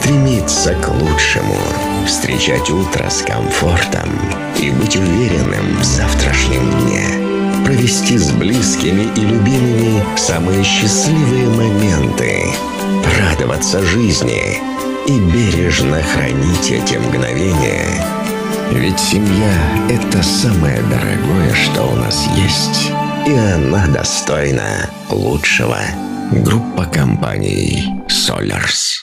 стремиться к лучшему, встречать утро с комфортом и быть уверенным в завтрашнем дне, провести с близкими и любимыми самые счастливые моменты, радоваться жизни и бережно хранить эти мгновения. Ведь семья – это самое дорогое, что у нас есть, и она достойна лучшего. Группа компаний Solars.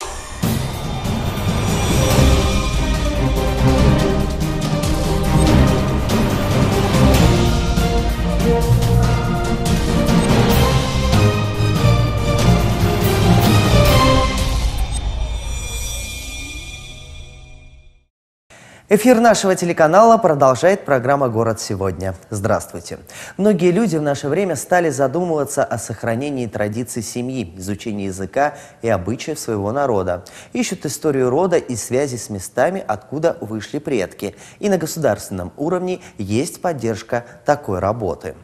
Эфир нашего телеканала продолжает программа «Город сегодня». Здравствуйте. Многие люди в наше время стали задумываться о сохранении традиций семьи, изучении языка и обычаев своего народа. Ищут историю рода и связи с местами, откуда вышли предки. И на государственном уровне есть поддержка такой работы.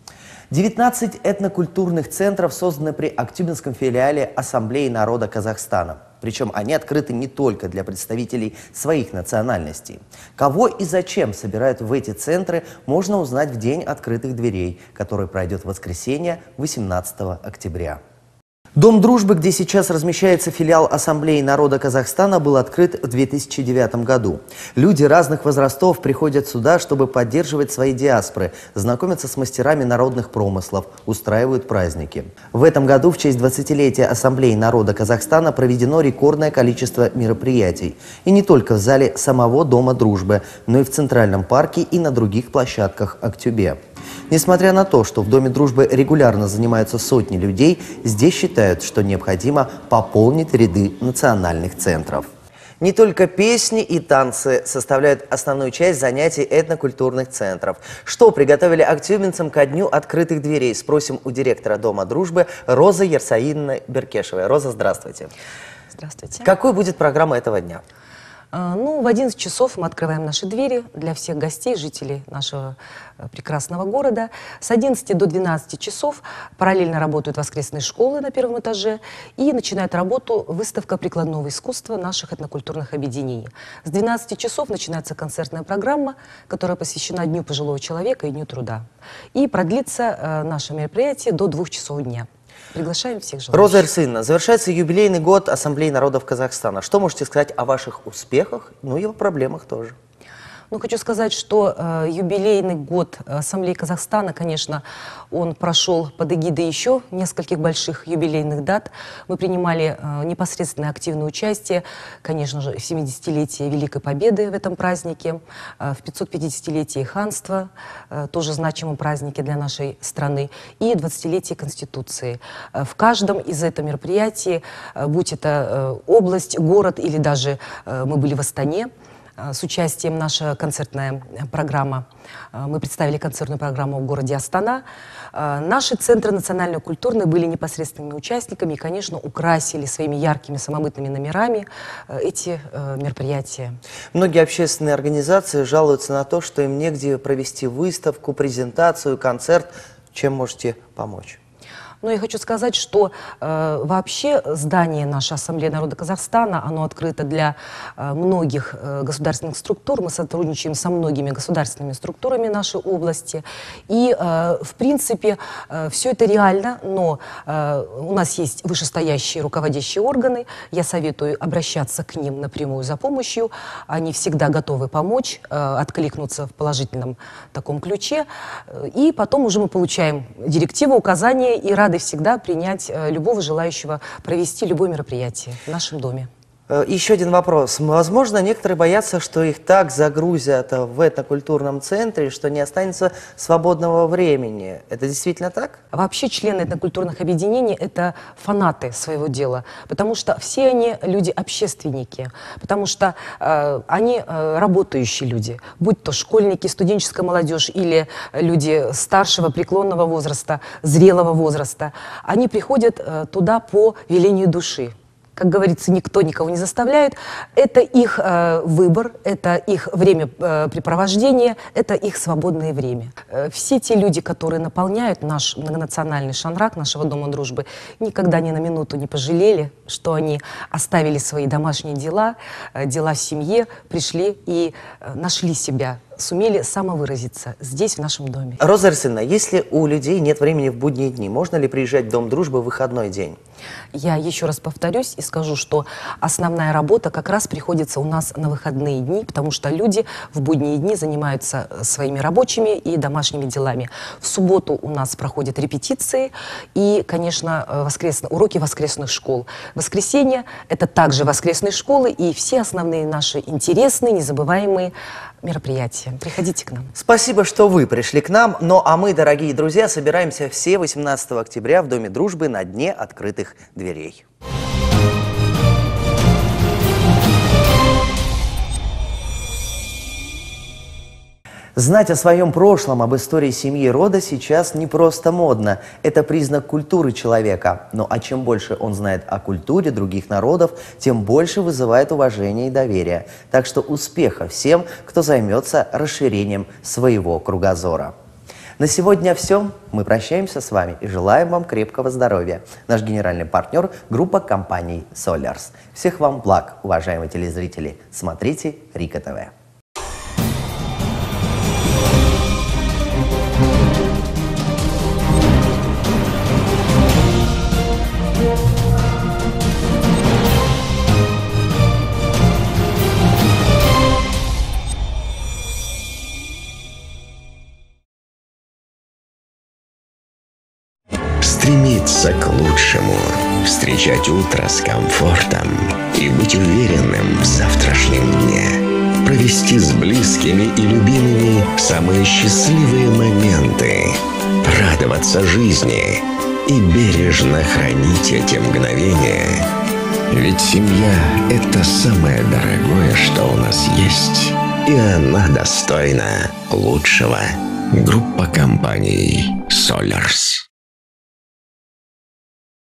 19 этнокультурных центров созданы при Актюбинском филиале Ассамблеи народа Казахстана. Причем они открыты не только для представителей своих национальностей. Кого и зачем собирают в эти центры, можно узнать в день открытых дверей, который пройдет в воскресенье, 18 октября. Дом дружбы, где сейчас размещается филиал Ассамблеи народа Казахстана, был открыт в 2009 году. Люди разных возрастов приходят сюда, чтобы поддерживать свои диаспоры, знакомиться с мастерами народных промыслов, устраивают праздники. В этом году в честь 20-летия Ассамблеи народа Казахстана проведено рекордное количество мероприятий. И не только в зале самого Дома дружбы, но и в Центральном парке и на других площадках Актюбе. Несмотря на то, что в Доме дружбы регулярно занимаются сотни людей, здесь считают, что необходимо пополнить ряды национальных центров. Не только песни и танцы составляют основную часть занятий этнокультурных центров. Что приготовили актюбинцам ко дню открытых дверей? Спросим у директора Дома дружбы Розы Ерсаиновны Беркешевой. Роза, здравствуйте. Здравствуйте. Какой будет программа этого дня? В 11 часов мы открываем наши двери для всех гостей, жителей нашего прекрасного города. С 11 до 12 часов параллельно работают воскресные школы на первом этаже и начинает работу выставка прикладного искусства наших этнокультурных объединений. С 12 часов начинается концертная программа, которая посвящена Дню пожилого человека и Дню труда. И продлится наше мероприятие до 2 часов дня. Приглашаем всех желающих. Роза Ерсаиновна, завершается юбилейный год Ассамблеи народов Казахстана. Что можете сказать о ваших успехах, ну и о проблемах тоже? Хочу сказать, что юбилейный год Ассамблеи Казахстана, конечно, он прошел под эгидой еще нескольких больших юбилейных дат. Мы принимали непосредственное активное участие, конечно же, в 70-летие Великой Победы в этом празднике, в 550-летие ханства, тоже значимом празднике для нашей страны, и 20-летие Конституции. В каждом из этих мероприятий, будь это область, город или даже мы были в Астане, с участием наша концертная программа. Мы представили концертную программу в городе Астана. Наши центры национально-культурные были непосредственными участниками и, конечно, украсили своими яркими самобытными номерами эти мероприятия. Многие общественные организации жалуются на то, что им негде провести выставку, презентацию, концерт. Чем можете помочь? Но я хочу сказать, что вообще здание нашей Ассамблеи народа Казахстана, оно открыто для многих государственных структур. Мы сотрудничаем со многими государственными структурами нашей области. И, в принципе, все это реально, но у нас есть вышестоящие руководящие органы. Я советую обращаться к ним напрямую за помощью. Они всегда готовы помочь, откликнуться в положительном таком ключе. И потом уже мы получаем директивы, указания и рады всегда принять любого желающего провести любое мероприятие в нашем доме. Еще один вопрос. Возможно, некоторые боятся, что их так загрузят в этнокультурном центре, что не останется свободного времени. Это действительно так? Вообще члены этнокультурных объединений – это фанаты своего дела, потому что все они люди-общественники, потому что они работающие люди, будь то школьники, студенческая молодежь или люди старшего преклонного возраста, зрелого возраста. Они приходят туда по велению души. как говорится, никто никого не заставляет. Это их выбор, это их времяпрепровождение, это их свободное время. Все те люди, которые наполняют наш многонациональный шанрак нашего Дома дружбы, никогда ни на минуту не пожалели, что они оставили свои домашние дела, дела в семье, пришли и нашли себя, сумели самовыразиться здесь, в нашем доме. Роза Арсеньевна, если у людей нет времени в будние дни, можно ли приезжать в Дом дружбы в выходной день? Я еще раз повторюсь и скажу, что основная работа как раз приходится у нас на выходные дни, потому что люди в будние дни занимаются своими рабочими и домашними делами. В субботу у нас проходят репетиции и, конечно, уроки воскресных школ. Воскресенье – это также воскресные школы и все основные наши интересные, незабываемые мероприятия. Приходите к нам. Спасибо, что вы пришли к нам. Ну а мы, дорогие друзья, собираемся все 18 октября в Доме дружбы на дне открытых дверей. Знать о своем прошлом, об истории семьи и рода сейчас не просто модно. Это признак культуры человека. Ну а чем больше он знает о культуре других народов, тем больше вызывает уважение и доверие. Так что успеха всем, кто займется расширением своего кругозора. На сегодня все. Мы прощаемся с вами и желаем вам крепкого здоровья. Наш генеральный партнер – группа компаний «Solars». Всех вам благ, уважаемые телезрители. Смотрите Рика ТВ. Стремиться к лучшему, встречать утро с комфортом и быть уверенным в завтрашнем дне. Провести с близкими и любимыми самые счастливые моменты. Радоваться жизни и бережно хранить эти мгновения. Ведь семья – это самое дорогое, что у нас есть. И она достойна лучшего. Группа компаний «Solars».